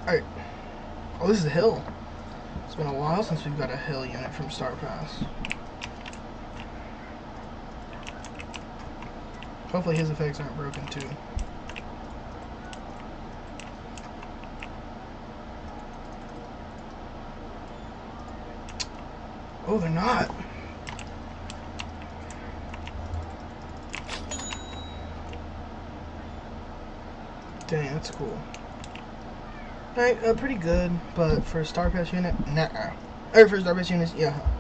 Alright. Oh, this is a hill. It's been a while since we've got a hill unit from Star Pass. Hopefully his effects aren't broken too. Oh, they're not. Dang, that's cool. Alright, pretty good, but for a Star Pass unit, nah. Or for Star Pass units, yeah.